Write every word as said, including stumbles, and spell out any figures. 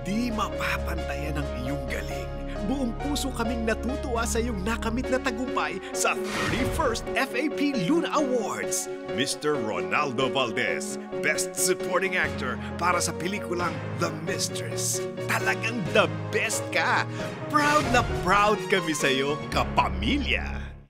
Di mapapantayan ang iyong galing. Buong puso kaming natutuwa sa iyong nakamit na tagumpay sa thirty-first F A P Luna Awards. Mister Ronaldo Valdez, Best Supporting Actor para sa pelikulang The Mistress. Talagang the best ka! Proud na proud kami sa iyo, kapamilya!